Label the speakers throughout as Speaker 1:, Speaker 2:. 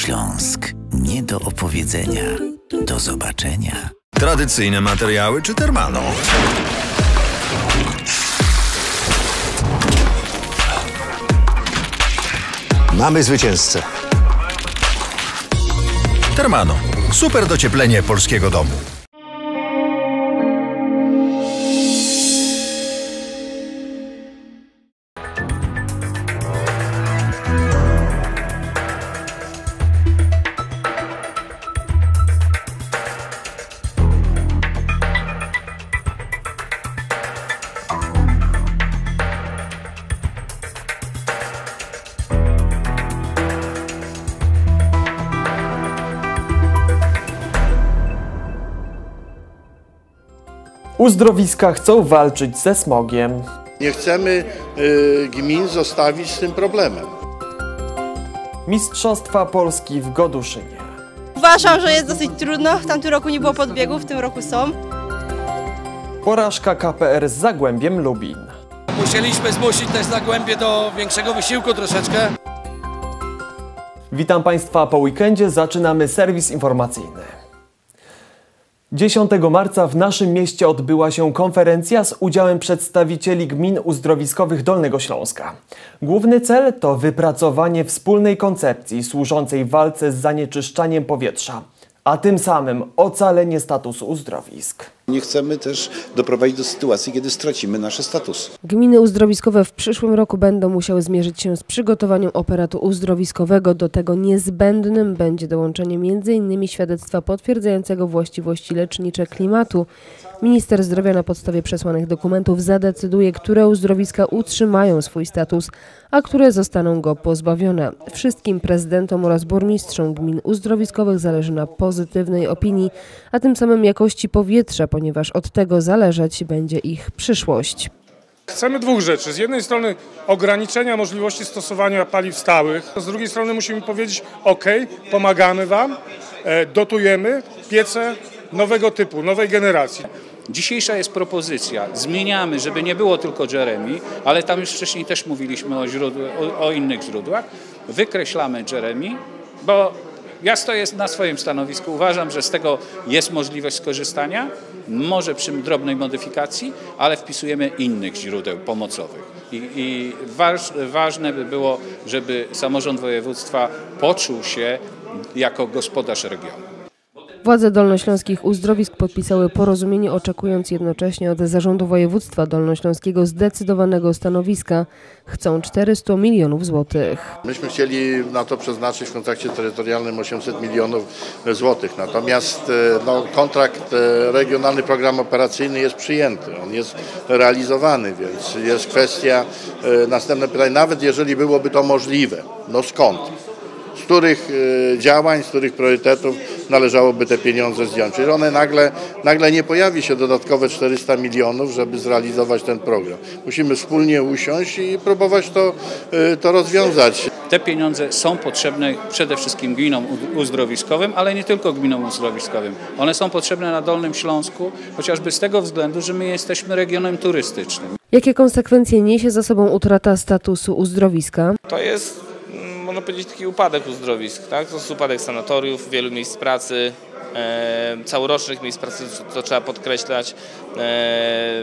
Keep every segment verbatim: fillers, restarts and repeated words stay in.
Speaker 1: Dolnośląsk. Nie do opowiedzenia. Do zobaczenia.
Speaker 2: Tradycyjne materiały czy Thermano?
Speaker 3: Mamy zwycięzcę.
Speaker 2: Thermano. Super docieplenie polskiego domu.
Speaker 4: Uzdrowiska chcą walczyć ze smogiem.
Speaker 5: Nie chcemy y, gmin zostawić z tym problemem.
Speaker 4: Mistrzostwa Polski w Goduszynie.
Speaker 6: Uważam, że jest dosyć trudno. W tamtym roku nie było podbiegów, w tym roku są.
Speaker 4: Porażka K P R z Zagłębiem Lubin.
Speaker 7: Musieliśmy zmusić też Zagłębie do większego wysiłku troszeczkę.
Speaker 4: Witam Państwa po weekendzie. Zaczynamy serwis informacyjny. dziesiątego marca w naszym mieście odbyła się konferencja z udziałem przedstawicieli gmin uzdrowiskowych Dolnego Śląska. Główny cel to wypracowanie wspólnej koncepcji służącej walce z zanieczyszczaniem powietrza, a tym samym ocalenie statusu uzdrowisk.
Speaker 8: Nie chcemy też doprowadzić do sytuacji, kiedy stracimy nasze statusy.
Speaker 9: Gminy uzdrowiskowe w przyszłym roku będą musiały zmierzyć się z przygotowaniem operatu uzdrowiskowego. Do tego niezbędnym będzie dołączenie między innymi świadectwa potwierdzającego właściwości lecznicze klimatu. Minister zdrowia na podstawie przesłanych dokumentów zadecyduje, które uzdrowiska utrzymają swój status, a które zostaną go pozbawione. Wszystkim prezydentom oraz burmistrzom gmin uzdrowiskowych zależy na pozytywnej opinii, a tym samym jakości powietrza, ponieważ od tego zależeć będzie ich przyszłość.
Speaker 10: Chcemy dwóch rzeczy. Z jednej strony ograniczenia możliwości stosowania paliw stałych, z drugiej strony musimy powiedzieć ok, pomagamy Wam, dotujemy piece nowego typu, nowej generacji.
Speaker 11: Dzisiejsza jest propozycja, zmieniamy, żeby nie było tylko Jeremy, ale tam już wcześniej też mówiliśmy o, źródł, o, o innych źródłach. Wykreślamy Jeremy, bo ja stoję na swoim stanowisku, uważam, że z tego jest możliwość skorzystania, może przy drobnej modyfikacji, ale wpisujemy innych źródeł pomocowych. I, i waż, ważne by było, żeby samorząd województwa poczuł się jako gospodarz regionu.
Speaker 9: Władze dolnośląskich uzdrowisk podpisały porozumienie, oczekując jednocześnie od Zarządu Województwa Dolnośląskiego zdecydowanego stanowiska. Chcą czterysta milionów złotych.
Speaker 5: Myśmy chcieli na to przeznaczyć w kontrakcie terytorialnym osiemset milionów złotych. Natomiast no, kontrakt regionalny program operacyjny jest przyjęty, on jest realizowany, więc jest kwestia, następne pytanie, nawet jeżeli byłoby to możliwe, no skąd? Z których działań, z których priorytetów należałoby te pieniądze zdjąć. Czyli one nagle, nagle nie pojawi się dodatkowe czterysta milionów, żeby zrealizować ten program. Musimy wspólnie usiąść i próbować to, to rozwiązać.
Speaker 11: Te pieniądze są potrzebne przede wszystkim gminom uzdrowiskowym, ale nie tylko gminom uzdrowiskowym. One są potrzebne na Dolnym Śląsku, chociażby z tego względu, że my jesteśmy regionem turystycznym.
Speaker 9: Jakie konsekwencje niesie za sobą utrata statusu uzdrowiska?
Speaker 12: To jest, można powiedzieć, taki upadek uzdrowisk, tak? To jest upadek sanatoriów, wielu miejsc pracy, e, całorocznych miejsc pracy, to, to trzeba podkreślać. E,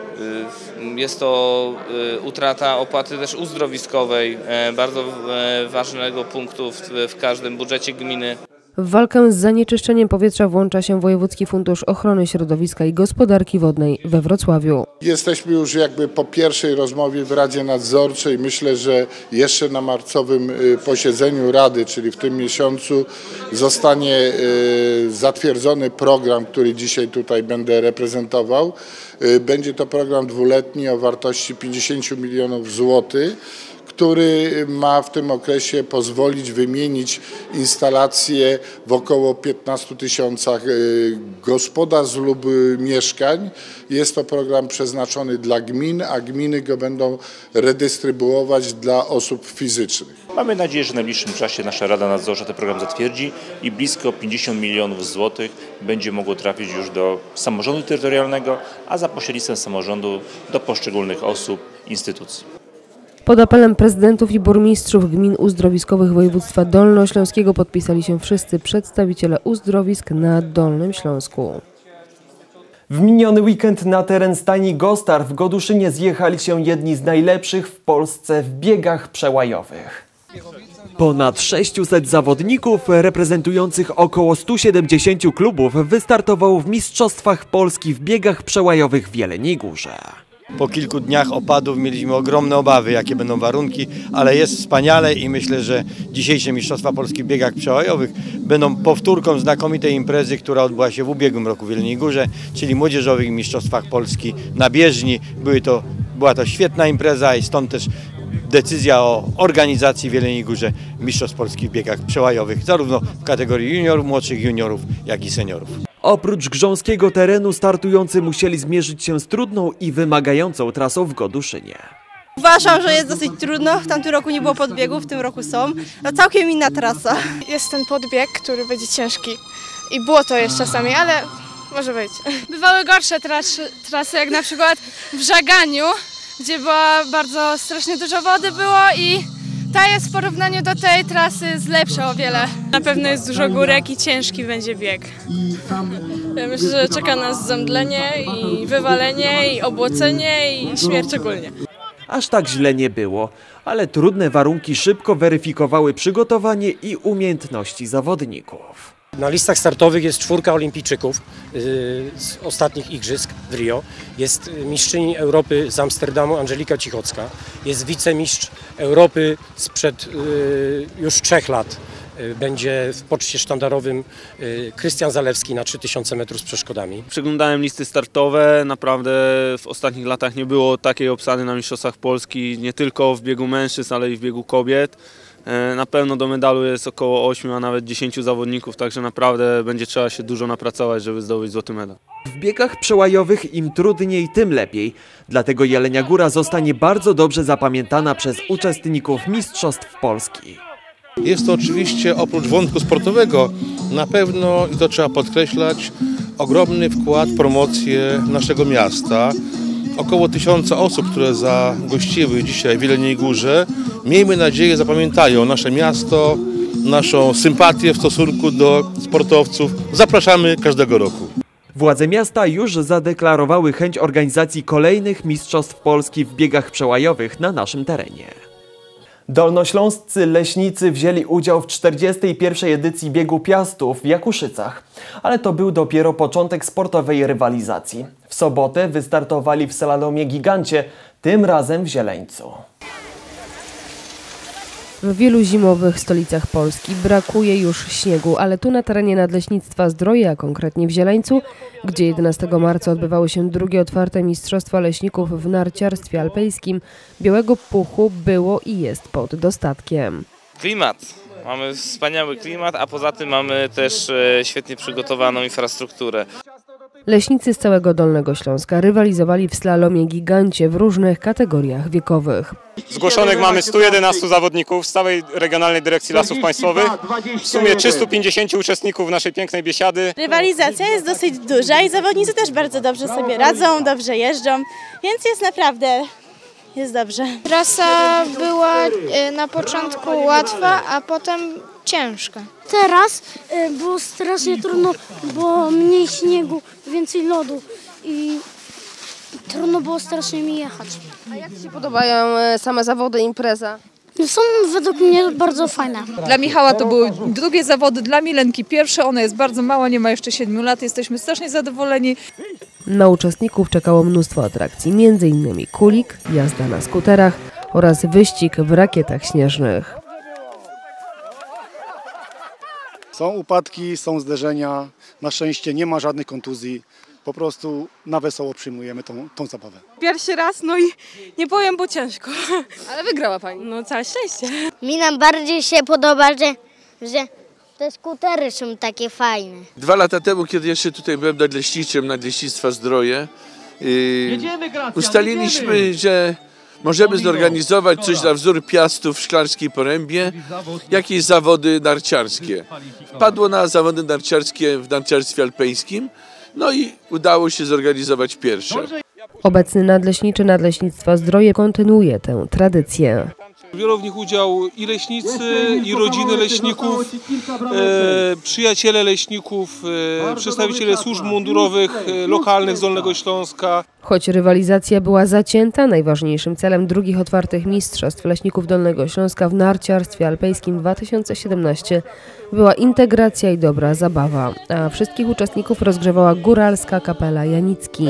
Speaker 12: jest to e, utrata opłaty też uzdrowiskowej, e, bardzo e, ważnego punktu w, w każdym budżecie gminy.
Speaker 9: W walkę z zanieczyszczeniem powietrza włącza się Wojewódzki Fundusz Ochrony Środowiska i Gospodarki Wodnej we Wrocławiu.
Speaker 13: Jesteśmy już jakby po pierwszej rozmowie w Radzie Nadzorczej. Myślę, że jeszcze na marcowym posiedzeniu Rady, czyli w tym miesiącu, zostanie zatwierdzony program, który dzisiaj tutaj będę reprezentował. Będzie to program dwuletni o wartości pięćdziesiąt milionów złotych. Który ma w tym okresie pozwolić wymienić instalacje w około piętnastu tysiącach gospodarstw lub mieszkań. Jest to program przeznaczony dla gmin, a gminy go będą redystrybuować dla osób fizycznych.
Speaker 14: Mamy nadzieję, że w najbliższym czasie nasza Rada Nadzorcza ten program zatwierdzi i blisko pięćdziesiąt milionów złotych będzie mogło trafić już do samorządu terytorialnego, a za pośrednictwem samorządu do poszczególnych osób, instytucji.
Speaker 9: Pod apelem prezydentów i burmistrzów gmin uzdrowiskowych województwa dolnośląskiego podpisali się wszyscy przedstawiciele uzdrowisk na Dolnym Śląsku.
Speaker 4: W miniony weekend na teren stajni Gostar w Goduszynie zjechali się jedni z najlepszych w Polsce w biegach przełajowych. Ponad sześciuset zawodników reprezentujących około stu siedemdziesięciu klubów wystartowało w Mistrzostwach Polski w biegach przełajowych w Jeleniej Górze.
Speaker 15: Po kilku dniach opadów mieliśmy ogromne obawy, jakie będą warunki, ale jest wspaniale i myślę, że dzisiejsze Mistrzostwa Polski w biegach przełajowych będą powtórką znakomitej imprezy, która odbyła się w ubiegłym roku w Jeleniej Górze, czyli Młodzieżowych Mistrzostwach Polski na bieżni. Były to, była to świetna impreza i stąd też decyzja o organizacji w Jeleniej Górze Mistrzostw Polski w biegach przełajowych, zarówno w kategorii juniorów, młodszych juniorów, jak i seniorów.
Speaker 4: Oprócz grząskiego terenu startujący musieli zmierzyć się z trudną i wymagającą trasą w Goduszynie.
Speaker 6: Uważam, że jest dosyć trudno. W tamtym roku nie było podbiegów, w tym roku są. No całkiem inna trasa.
Speaker 16: Jest ten podbieg, który będzie ciężki i było to jeszcze czasami, ale może być. Bywały gorsze trasy, trasy, jak na przykład w Żaganiu, gdzie była bardzo strasznie dużo wody było i ta jest w porównaniu do tej trasy z lepsza o wiele.
Speaker 17: Na pewno jest dużo górek i ciężki będzie bieg. Ja myślę, że czeka nas zemdlenie i wywalenie i obłocenie i śmierć ogólnie.
Speaker 4: Aż tak źle nie było, ale trudne warunki szybko weryfikowały przygotowanie i umiejętności zawodników.
Speaker 18: Na listach startowych jest czwórka olimpijczyków z ostatnich igrzysk w Rio. Jest mistrzyni Europy z Amsterdamu Angelika Cichocka. Jest wicemistrz Europy sprzed już trzech lat. Będzie w poczcie sztandarowym Krystian Zalewski na trzy tysiące metrów z przeszkodami.
Speaker 19: Przeglądałem listy startowe, naprawdę w ostatnich latach nie było takiej obsady na Mistrzostwach Polski, nie tylko w biegu mężczyzn, ale i w biegu kobiet. Na pewno do medalu jest około ośmiu, a nawet dziesięciu zawodników, także naprawdę będzie trzeba się dużo napracować, żeby zdobyć złoty medal.
Speaker 4: W biegach przełajowych im trudniej, tym lepiej. Dlatego Jelenia Góra zostanie bardzo dobrze zapamiętana przez uczestników Mistrzostw Polski.
Speaker 20: Jest to oczywiście oprócz wątku sportowego na pewno, i to trzeba podkreślać, ogromny wkład w promocję naszego miasta. Około tysiąca osób, które zagościły dzisiaj w Jeleniej Górze, miejmy nadzieję, zapamiętają nasze miasto, naszą sympatię w stosunku do sportowców. Zapraszamy każdego roku.
Speaker 4: Władze miasta już zadeklarowały chęć organizacji kolejnych Mistrzostw Polski w biegach przełajowych na naszym terenie. Dolnośląscy leśnicy wzięli udział w czterdziestej pierwszej edycji biegu Piastów w Jakuszycach, ale to był dopiero początek sportowej rywalizacji. W sobotę wystartowali w slalomie gigancie, tym razem w Zieleńcu.
Speaker 9: W wielu zimowych stolicach Polski brakuje już śniegu, ale tu na terenie Nadleśnictwa Zdroje, a konkretnie w Zieleńcu, gdzie jedenastego marca odbywały się drugie otwarte Mistrzostwa Leśników w narciarstwie alpejskim, białego puchu było i jest pod dostatkiem.
Speaker 12: Klimat. Mamy wspaniały klimat, a poza tym mamy też świetnie przygotowaną infrastrukturę.
Speaker 9: Leśnicy z całego Dolnego Śląska rywalizowali w slalomie gigancie w różnych kategoriach wiekowych.
Speaker 21: Zgłoszonych mamy stu jedenastu zawodników z całej Regionalnej Dyrekcji Lasów Państwowych. W sumie trzystu pięćdziesięciu uczestników naszej pięknej biesiady.
Speaker 6: Rywalizacja jest dosyć duża i zawodnicy też bardzo dobrze sobie radzą, dobrze jeżdżą, więc jest naprawdę jest dobrze.
Speaker 16: Trasa była na początku łatwa, a potem ciężka.
Speaker 22: Teraz było strasznie trudno, bo mniej śniegu, więcej lodu i trudno było strasznie mi jechać.
Speaker 9: A jak Ci się podobają same zawody, impreza?
Speaker 22: Są według mnie bardzo fajne.
Speaker 23: Dla Michała to były drugie zawody, dla Milenki pierwsze. Ona jest bardzo mała, nie ma jeszcze siedmiu lat. Jesteśmy strasznie zadowoleni.
Speaker 9: Na uczestników czekało mnóstwo atrakcji, między innymi kulik, jazda na skuterach oraz wyścig w rakietach śnieżnych.
Speaker 24: Są upadki, są zderzenia. Na szczęście nie ma żadnych kontuzji. Po prostu na wesoło przyjmujemy tą, tą zabawę.
Speaker 23: Pierwszy raz, no i nie powiem, bo ciężko. Ale wygrała Pani. No całe szczęście.
Speaker 22: Mi najbardziej się podoba, że, że te skutery są takie fajne.
Speaker 25: Dwa lata temu, kiedy jeszcze tutaj byłem nadleśniczym Nadleśnictwa Zdroje, yy, ustaliliśmy, że możemy zorganizować coś na wzór Piastów w Szklarskiej Porębie, jakieś zawody narciarskie. Padło na zawody narciarskie w narciarstwie alpejskim. No i udało się zorganizować pierwsze.
Speaker 9: Obecny nadleśniczy Nadleśnictwa Zdroje kontynuuje tę tradycję.
Speaker 1: Biorą w nich udział i leśnicy, i rodziny leśników, e, przyjaciele leśników, e, przedstawiciele służb mundurowych e, lokalnych z Dolnego Śląska.
Speaker 9: Choć rywalizacja była zacięta, najważniejszym celem drugich otwartych mistrzostw leśników Dolnego Śląska w narciarstwie alpejskim dwa tysiące siedemnaście była integracja i dobra zabawa, a wszystkich uczestników rozgrzewała góralska kapela Janicki.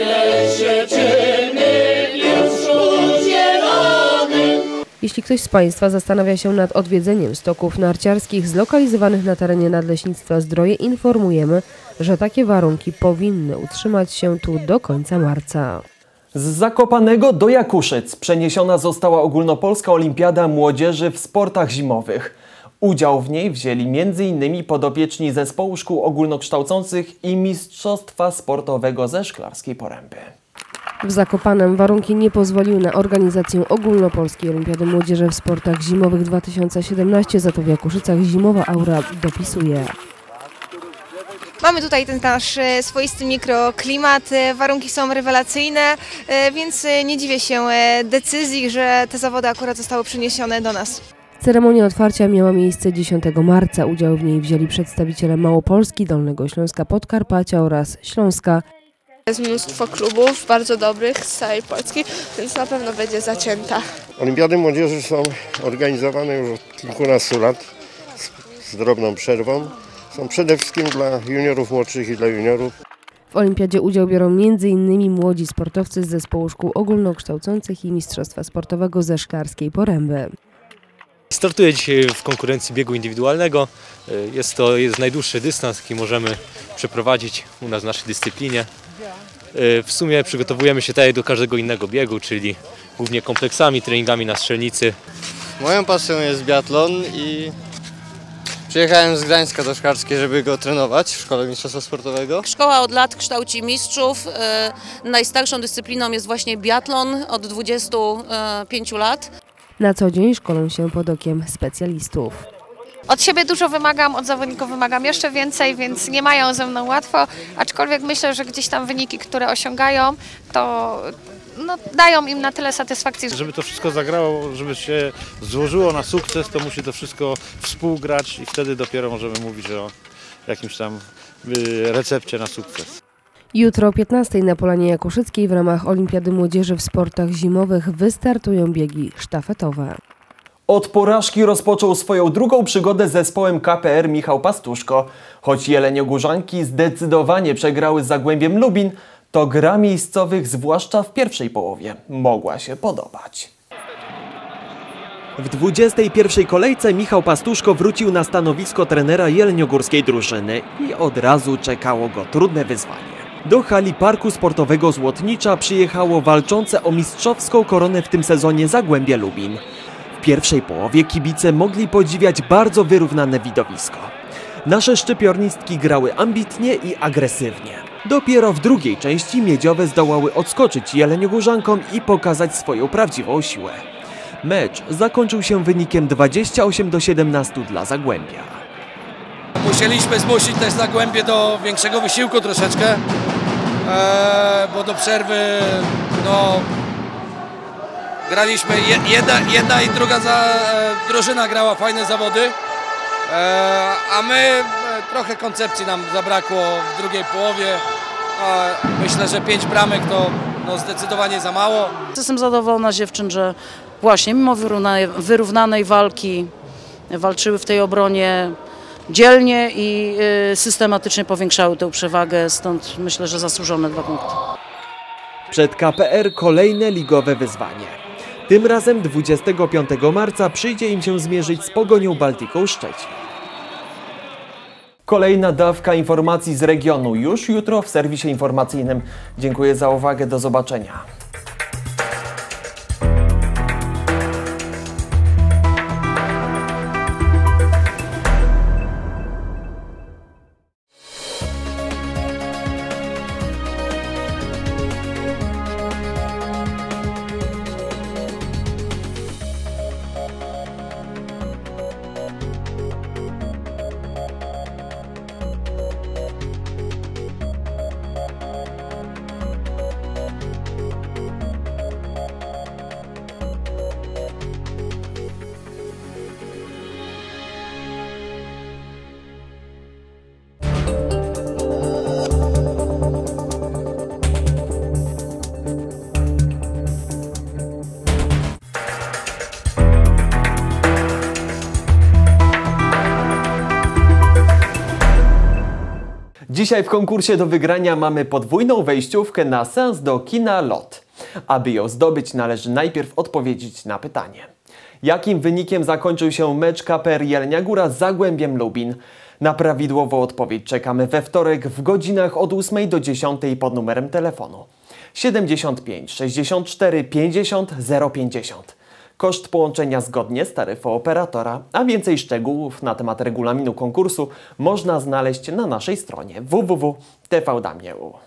Speaker 9: Jeśli ktoś z Państwa zastanawia się nad odwiedzeniem stoków narciarskich zlokalizowanych na terenie Nadleśnictwa Zdroje, informujemy, że takie warunki powinny utrzymać się tu do końca marca.
Speaker 4: Z Zakopanego do Jakuszyc przeniesiona została ogólnopolska olimpiada młodzieży w sportach zimowych. Udział w niej wzięli między innymi podopieczni zespołu szkół ogólnokształcących i Mistrzostwa Sportowego ze Szklarskiej Poręby.
Speaker 9: W Zakopanem warunki nie pozwoliły na organizację ogólnopolskiej olimpiady młodzieży w sportach zimowych dwa tysiące siedemnaście, za to w Jakuszycach zimowa aura dopisuje.
Speaker 2: Mamy tutaj ten nasz swoisty mikroklimat, warunki są rewelacyjne, więc nie dziwię się decyzji, że te zawody akurat zostały przeniesione do nas.
Speaker 9: Ceremonia otwarcia miała miejsce dziesiątego marca. Udział w niej wzięli przedstawiciele Małopolski, Dolnego Śląska, Podkarpacia oraz Śląska.
Speaker 3: Jest mnóstwo klubów bardzo dobrych z całej Polski, więc na pewno będzie zacięta.
Speaker 7: Olimpiady młodzieży są organizowane już od kilkunastu lat z, z drobną przerwą. Są przede wszystkim dla juniorów młodszych i dla juniorów.
Speaker 9: W olimpiadzie udział biorą między innymi młodzi sportowcy z zespołu szkół ogólnokształcących i Mistrzostwa Sportowego ze Szklarskiej Poręby.
Speaker 8: Startuję dzisiaj w konkurencji biegu indywidualnego. Jest to jest najdłuższy dystans, jaki możemy przeprowadzić u nas w naszej dyscyplinie. W sumie przygotowujemy się tutaj do każdego innego biegu, czyli głównie kompleksami, treningami na strzelnicy.
Speaker 26: Moją pasją jest biatlon i przyjechałem z Gdańska do Szklarskiej, żeby go trenować w Szkole Mistrzostwa Sportowego.
Speaker 27: Szkoła od lat kształci mistrzów. Najstarszą dyscypliną jest właśnie biatlon od dwudziestu pięciu lat.
Speaker 9: Na co dzień szkolą się pod okiem specjalistów.
Speaker 2: Od siebie dużo wymagam, od zawodników wymagam jeszcze więcej, więc nie mają ze mną łatwo, aczkolwiek myślę, że gdzieś tam wyniki, które osiągają, to no, dają im na tyle satysfakcji.
Speaker 28: Żeby to wszystko zagrało, żeby się złożyło na sukces, to musi to wszystko współgrać i wtedy dopiero możemy mówić o jakimś tam recepcie na sukces.
Speaker 9: Jutro o piętnastej na Polanie Jakuszyckiej w ramach Olimpiady Młodzieży w sportach zimowych wystartują biegi sztafetowe.
Speaker 4: Od porażki rozpoczął swoją drugą przygodę z zespołem K P R Michał Pastuszko. Choć jeleniogórzanki zdecydowanie przegrały z Zagłębiem Lubin, to gra miejscowych, zwłaszcza w pierwszej połowie, mogła się podobać. W dwudziestej pierwszej kolejce Michał Pastuszko wrócił na stanowisko trenera jeleniogórskiej drużyny i od razu czekało go trudne wyzwanie. Do hali Parku Sportowego Złotnicza przyjechało walczące o mistrzowską koronę w tym sezonie Zagłębie Lubin. W pierwszej połowie kibice mogli podziwiać bardzo wyrównane widowisko. Nasze szczypiornistki grały ambitnie i agresywnie. Dopiero w drugiej części miedziowe zdołały odskoczyć jeleniogórzankom i pokazać swoją prawdziwą siłę. Mecz zakończył się wynikiem dwudziestu ośmiu do siedemnastu dla Zagłębia.
Speaker 29: Musieliśmy zmusić też Zagłębie do większego wysiłku troszeczkę, e, bo do przerwy no, graliśmy, jedna, jedna i druga za, e, drużyna grała fajne zawody, e, a my e, trochę koncepcji nam zabrakło w drugiej połowie. E, myślę, że pięć bramek to no, zdecydowanie za mało.
Speaker 30: Jestem zadowolona z dziewczyn, że właśnie mimo wyrównanej, wyrównanej walki walczyły w tej obronie dzielnie i y, systematycznie powiększały tę przewagę, stąd myślę, że zasłużone dwa punkty.
Speaker 4: Przed K P R kolejne ligowe wyzwanie. Tym razem dwudziestego piątego marca przyjdzie im się zmierzyć z Pogonią Baltiką Szczecin. Kolejna dawka informacji z regionu już jutro w serwisie informacyjnym. Dziękuję za uwagę, do zobaczenia. Dzisiaj w konkursie do wygrania mamy podwójną wejściówkę na seans do kina Lot. Aby ją zdobyć, należy najpierw odpowiedzieć na pytanie. Jakim wynikiem zakończył się mecz K P R Jelenia Góra z Zagłębiem Lubin? Na prawidłową odpowiedź czekamy we wtorek w godzinach od ósmej do dziesiątej pod numerem telefonu siedemdziesiąt pięć sześćdziesiąt cztery pięćdziesiąt zero pięćdziesiąt. Koszt połączenia zgodnie z taryfą operatora, a więcej szczegółów na temat regulaminu konkursu można znaleźć na naszej stronie w w w kropka t v dla mnie kropka u.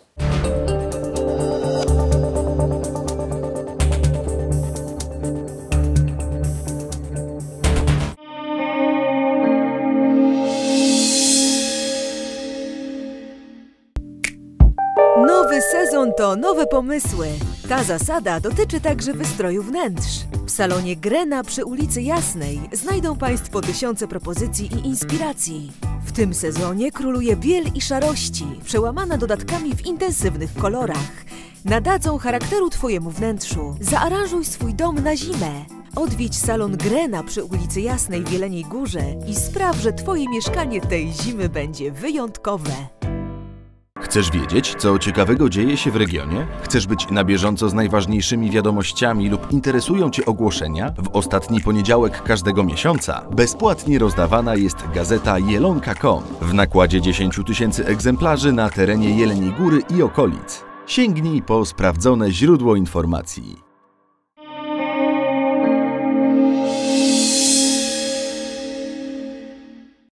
Speaker 5: Nowy sezon to nowe pomysły. Ta zasada dotyczy także wystroju wnętrz. W salonie Grena przy ulicy Jasnej znajdą Państwo tysiące propozycji i inspiracji. W tym sezonie króluje biel i szarości, przełamana dodatkami w intensywnych kolorach. Nadadzą charakteru Twojemu wnętrzu. Zaaranżuj swój dom na zimę. Odwiedź salon Grena przy ulicy Jasnej w Jeleniej Górze i spraw, że Twoje mieszkanie tej zimy będzie wyjątkowe.
Speaker 10: Chcesz wiedzieć, co ciekawego dzieje się w regionie? Chcesz być na bieżąco z najważniejszymi wiadomościami lub interesują Cię ogłoszenia? W ostatni poniedziałek każdego miesiąca bezpłatnie rozdawana jest gazeta jelonka kropka com w nakładzie dziesięć tysięcy egzemplarzy na terenie Jeleniej Góry i okolic. Sięgnij po sprawdzone źródło informacji.